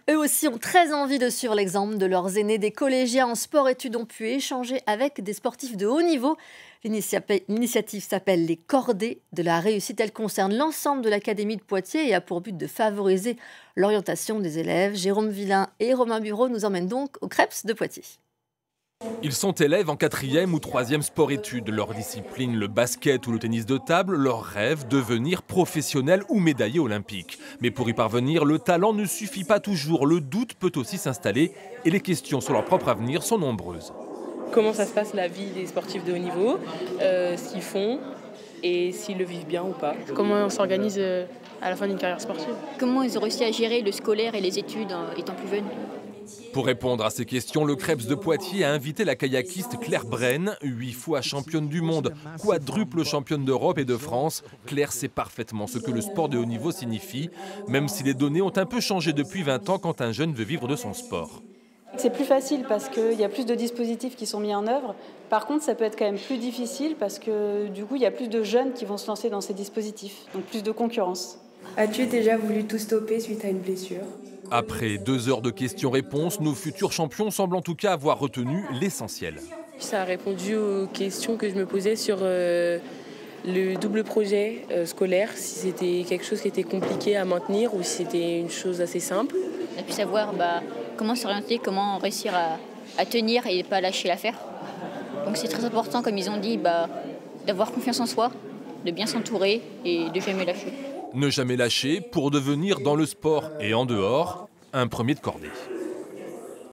Eux aussi ont très envie de suivre l'exemple de leurs aînés. Des collégiens en sport-études ont pu échanger avec des sportifs de haut niveau. L'initiative s'appelle Les Cordées de la réussite. Elle concerne l'ensemble de l'Académie de Poitiers et a pour but de favoriser l'orientation des élèves. Jérôme Villain et Romain Bureau nous emmènent donc au Creps de Poitiers. Ils sont élèves en 4e ou 3e sport-études. Leur discipline, le basket ou le tennis de table, leur rêve, devenir professionnel ou médaillé olympique. Mais pour y parvenir, le talent ne suffit pas toujours. Le doute peut aussi s'installer et les questions sur leur propre avenir sont nombreuses. Comment ça se passe la vie des sportifs de haut niveau, ce qu'ils font et s'ils le vivent bien ou pas. Comment on s'organise à la fin d'une carrière sportive. Comment ils ont réussi à gérer le scolaire et les études étant plus jeunes. Pour répondre à ces questions, le Creps de Poitiers a invité la kayakiste Claire Brenne, 8 fois championne du monde, quadruple championne d'Europe et de France. Claire sait parfaitement ce que le sport de haut niveau signifie, même si les données ont un peu changé depuis 20 ans quand un jeune veut vivre de son sport. C'est plus facile parce qu'il y a plus de dispositifs qui sont mis en œuvre. Par contre, ça peut être quand même plus difficile parce que du coup, il y a plus de jeunes qui vont se lancer dans ces dispositifs, donc plus de concurrence. As-tu déjà voulu tout stopper suite à une blessure ? Après 2 heures de questions-réponses, nos futurs champions semblent en tout cas avoir retenu l'essentiel. Ça a répondu aux questions que je me posais sur le double projet scolaire, si c'était quelque chose qui était compliqué à maintenir ou si c'était une chose assez simple. On a pu savoir comment s'orienter, comment réussir à tenir et ne pas lâcher l'affaire. Donc c'est très important, comme ils ont dit, d'avoir confiance en soi, de bien s'entourer et de jamais lâcher. Ne jamais lâcher pour devenir dans le sport et en dehors un premier de cordée.